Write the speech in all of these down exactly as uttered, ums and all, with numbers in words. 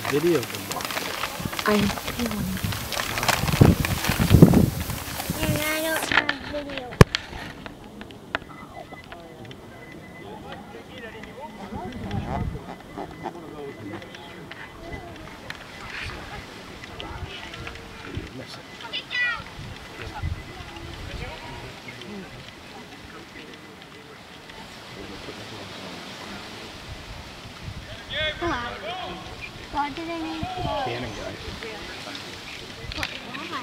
video them more. I'm filming. And I don't have video. What did I need? Cannon guy. What? Why?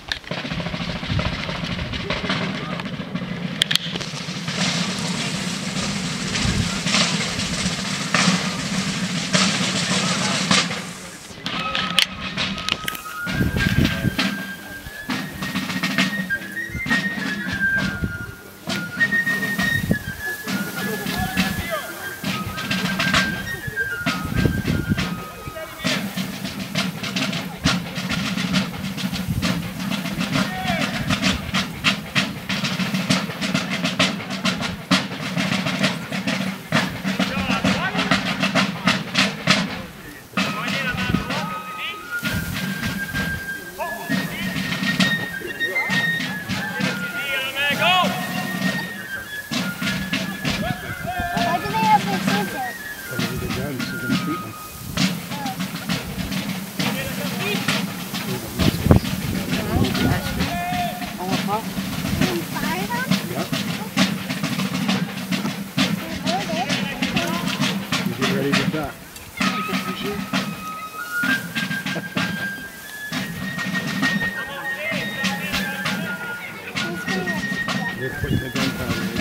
They're putting the gunpowder in.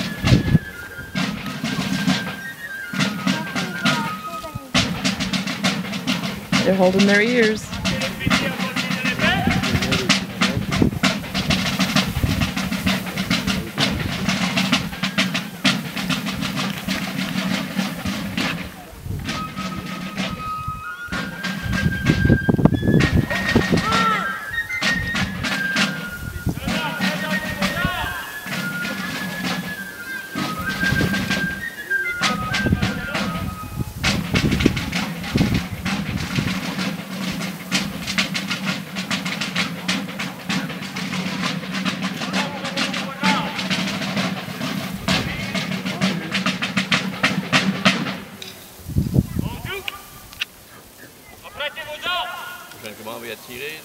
They're holding their ears. Comment on va attirer?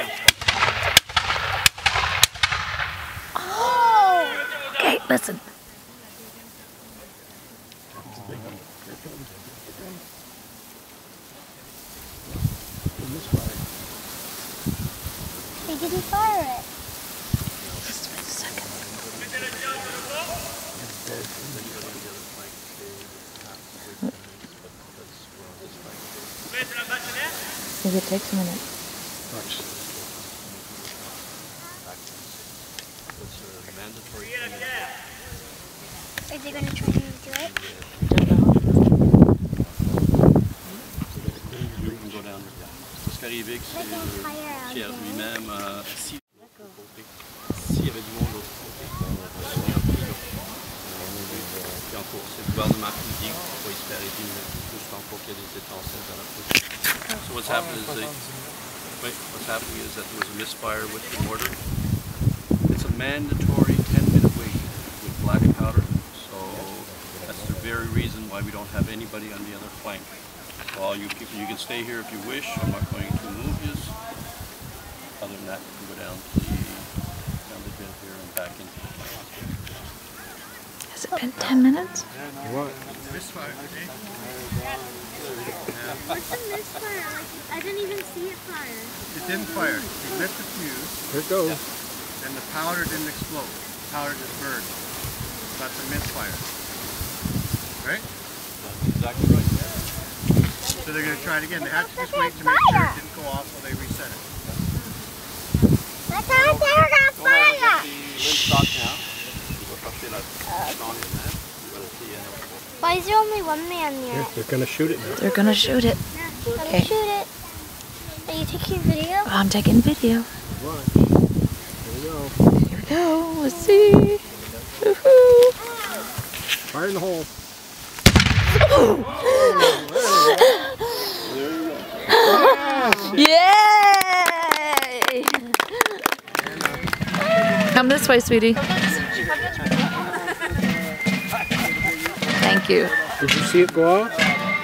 Oh! Okay, listen. They didn't fire it. Just wait a second. Maybe it takes a minute. Watch. Are they going to try and do it? Don't know. You can go down. Ce qui arrive, c'est Pierre lui-même. S'il y avait du monde de l'autre côté, puis encore, c'est le gouvernement qui dit qu'il faut espérer dix minutes, juste encore qu'il y ait des étincelles dans la poutre. So what's happened is they, wait, what's happening is that there was a misfire with the mortar. It's a mandatory ten minute wait with black powder, so that's the very reason why we don't have anybody on the other flank. So all you people, you can stay here if you wish. I'm not going to move you. Other than that, you can go down to the, down the bit here and back into the flank. Has it been ten minutes? What? Misfire, eh? What's a misfire? Like, I didn't even see it fire. It didn't fire. You lit the fuse. Here it goes. And the powder didn't explode. The powder just burned. That's a misfire. Right? That's exactly right. So they're going to try it again. They have to just wait to make sure it didn't go off while they reset it. I thought they were on fire! Why is there only one man near Here, it? they're gonna shoot it now. They're gonna shoot it. Let Okay. me shoot it. Are you taking video? I'm taking video. What? Here we go. Here we go. Let's see. Woohoo! Fire in the hole. Oh. Yay! Come this way, sweetie. Thank you. Did you see it go off?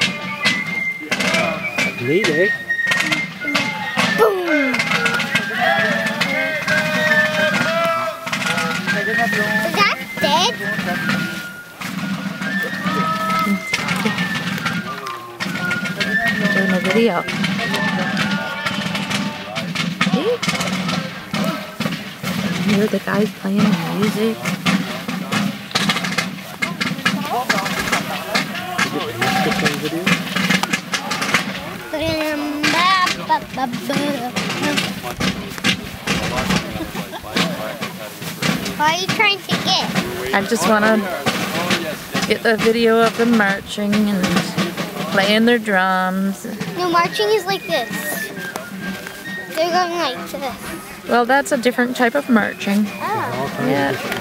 Neat, eh? Boom! Is that dead? Doing a video. See? You hear the guys playing the music. Video? What are you trying to get? I just want to get the video of them marching and playing their drums. No, marching is like this. They're going like this. Well, that's a different type of marching. Oh. All kinds of Yeah. different